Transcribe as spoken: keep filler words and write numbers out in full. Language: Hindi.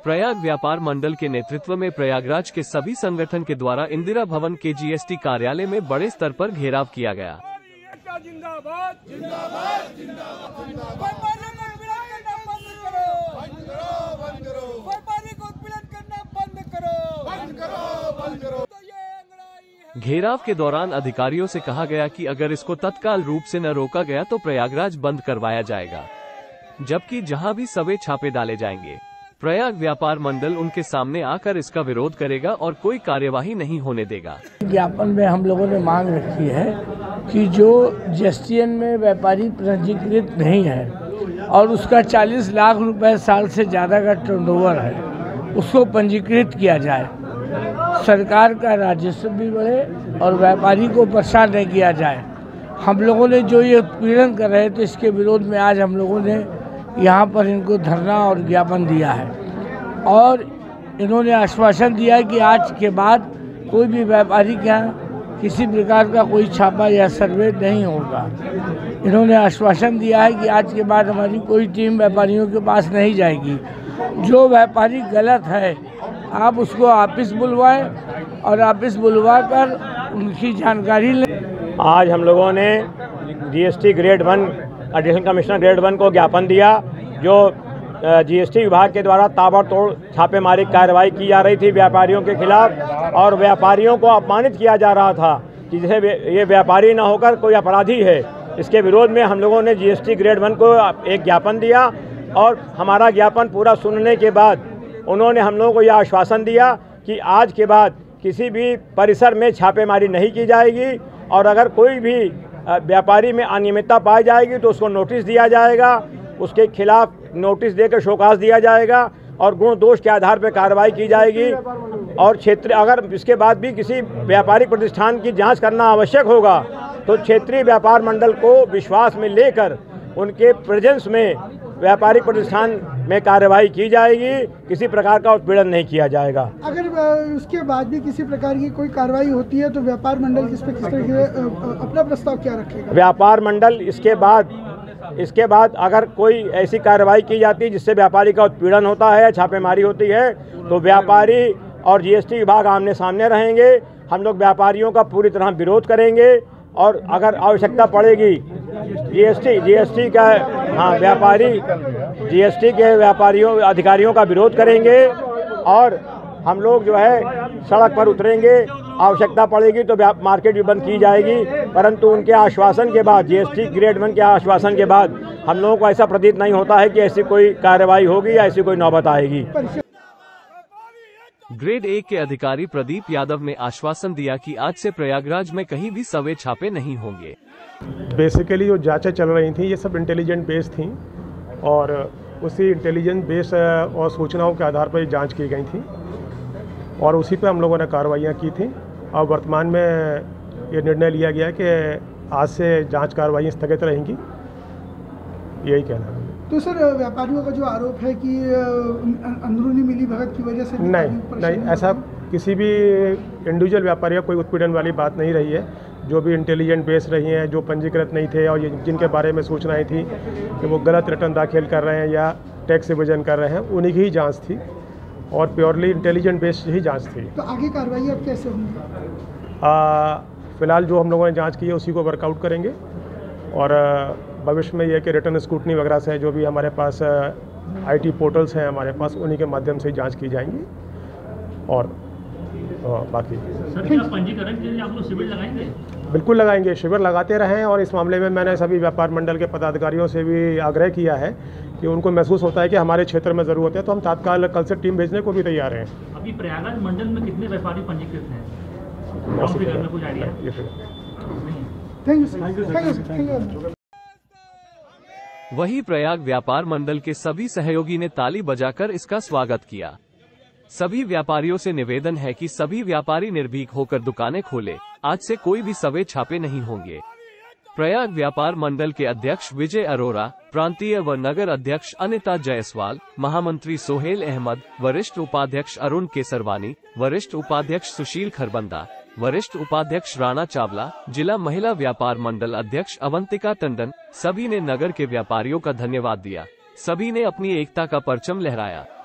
प्रयाग व्यापार मंडल के नेतृत्व में प्रयागराज के सभी संगठन के द्वारा इंदिरा भवन के जीएसटी कार्यालय में बड़े स्तर पर घेराव किया गया। जिंदाबाद जिंदाबाद जिंदाबाद घेराव के दौरान अधिकारियों से कहा गया कि अगर इसको तत्काल रूप से न रोका गया तो प्रयागराज बंद करवाया जाएगा, जबकि जहां भी सवे छापे डाले जाएंगे। प्रयाग व्यापार मंडल उनके सामने आकर इसका विरोध करेगा और कोई कार्यवाही नहीं होने देगा। ज्ञापन में हम लोगों ने मांग रखी है कि जो जीएसटीएन में व्यापारी पंजीकृत नहीं है और उसका चालीस लाख रुपए साल से ज़्यादा का टर्नओवर है, उसको पंजीकृत किया जाए, सरकार का राजस्व भी बढ़े और व्यापारी को परेशान नहीं किया जाए। हम लोगों ने जो ये उत्पीड़न कर रहे थे, इसके विरोध में आज हम लोगों ने यहाँ पर इनको धरना और ज्ञापन दिया है और इन्होंने आश्वासन दिया है कि आज के बाद कोई भी व्यापारी के यहाँ किसी प्रकार का कोई छापा या सर्वे नहीं होगा। इन्होंने आश्वासन दिया है कि आज के बाद हमारी कोई टीम व्यापारियों के पास नहीं जाएगी। जो व्यापारी गलत है आप उसको ऑफिस बुलवाएं और ऑफिस बुलवा कर उनकी जानकारी लें। आज हम लोगों ने GST grade one additional commissioner grade one को ज्ञापन दिया, जो जीएसटी विभाग के द्वारा ताबड़तोड़ छापेमारी कार्रवाई की जा रही थी व्यापारियों के खिलाफ और व्यापारियों को अपमानित किया जा रहा था कि जैसे ये व्यापारी न होकर कोई अपराधी है। इसके विरोध में हम लोगों ने जीएसटी ग्रेड वन को एक ज्ञापन दिया और हमारा ज्ञापन पूरा सुनने के बाद उन्होंने हम लोगों को यह आश्वासन दिया कि आज के बाद किसी भी परिसर में छापेमारी नहीं की जाएगी और अगर कोई भी व्यापारी में अनियमितता पाई जाएगी तो उसको नोटिस दिया जाएगा, उसके खिलाफ नोटिस देकर शोकाज दिया जाएगा और गुण दोष के आधार पर कार्रवाई की जाएगी। और क्षेत्र अगर इसके बाद भी किसी व्यापारिक प्रतिष्ठान की जांच करना आवश्यक होगा तो क्षेत्रीय व्यापार मंडल को विश्वास में लेकर उनके प्रेजेंस में व्यापारिक प्रतिष्ठान में कार्रवाई की जाएगी, किसी प्रकार का उत्पीड़न नहीं किया जाएगा। अगर उसके बाद भी किसी प्रकार की कोई कार्रवाई होती है तो व्यापार मंडल किस पे किस तरह के अपना प्रस्ताव क्या रखेगा? व्यापार मंडल इसके बाद इसके बाद अगर कोई ऐसी कार्रवाई की जाती है जिससे व्यापारी का उत्पीड़न होता है, छापेमारी होती है, तो व्यापारी और जीएसटी विभाग आमने सामने रहेंगे। हम लोग व्यापारियों का पूरी तरह विरोध करेंगे और अगर आवश्यकता पड़ेगी जीएसटी जीएसटी का हाँ व्यापारी जीएसटी के व्यापारियों अधिकारियों का विरोध करेंगे और हम लोग जो है सड़क पर उतरेंगे। आवश्यकता पड़ेगी तो मार्केट भी बंद की जाएगी, परंतु उनके आश्वासन के बाद, जीएसटी ग्रेड वन के आश्वासन के बाद हम लोगों को ऐसा प्रतीत नहीं होता है कि ऐसी कोई कार्रवाई होगी या ऐसी कोई नौबत आएगी। ग्रेड एक के अधिकारी प्रदीप यादव ने आश्वासन दिया कि आज से प्रयागराज में कहीं भी सवे छापे नहीं होंगे। बेसिकली जो जांचें चल रही थी ये सब इंटेलिजेंट बेस थी और उसी इंटेलिजेंट बेस और सूचनाओं के आधार पर जांच की गई थी और उसी पर हम लोगों ने कार्रवाइयाँ की थी। और वर्तमान में ये निर्णय लिया गया कि आज से जांच कार्रवाइयाँ स्थगित रहेंगी, यही कहना है। तो सर व्यापारियों का जो आरोप है कि अंदरूनी मिलीभगत की वजह से नहीं नहीं ऐसा किसी भी इंडिविजुअल व्यापारी का कोई उत्पीड़न वाली बात नहीं रही है। जो भी इंटेलिजेंट बेस रही हैं, जो पंजीकृत नहीं थे और जिनके बारे में सूचनाएं थी कि वो गलत रिटर्न दाखिल कर रहे हैं या टैक्स एवेजन कर रहे हैं, उन्हीं की ही जांच थी और प्योरली इंटेलिजेंट बेस्ड ही जांच थी। तो आगे कार्रवाई अब कैसे होगी? फ़िलहाल जो हम लोगों ने जाँच की है उसी को वर्कआउट करेंगे और भविष्य में यह कि रिटर्न स्क्रूटनी वगैरह से जो भी हमारे पास आईटी पोर्टल्स हैं हमारे पास, उन्हीं के माध्यम से जांच की जाएंगी। और बाकी सर क्या पंजीकरण के लिए आप लोग शिविर लगाएंगे? बिल्कुल लगाएंगे, शिविर लगाते रहें और इस मामले में मैंने सभी व्यापार मंडल के पदाधिकारियों से भी आग्रह किया है कि उनको महसूस होता है कि हमारे क्षेत्र में ज़रूरत है तो हम तत्काल कल से टीम भेजने को भी तैयार हैं। अभी प्रयागराज मंडल में कितने व्यापारी पंजीकृत हैं? कुछ आइडिया? वही प्रयाग व्यापार मंडल के सभी सहयोगी ने ताली बजाकर इसका स्वागत किया। सभी व्यापारियों से निवेदन है कि सभी व्यापारी निर्भीक होकर दुकानें खोले, आज से कोई भी सवे छापे नहीं होंगे। प्रयाग व्यापार मंडल के अध्यक्ष विजय अरोरा, प्रांतीय व नगर अध्यक्ष अनिता जायसवाल, महामंत्री सोहेल अहमद, वरिष्ठ उपाध्यक्ष अरुण केसरवानी, वरिष्ठ उपाध्यक्ष सुशील खरबंदा, वरिष्ठ उपाध्यक्ष राणा चावला, जिला महिला व्यापार मंडल अध्यक्ष अवंतिका टंडन, सभी ने नगर के व्यापारियों का धन्यवाद दिया। सभी ने अपनी एकता का परचम लहराया।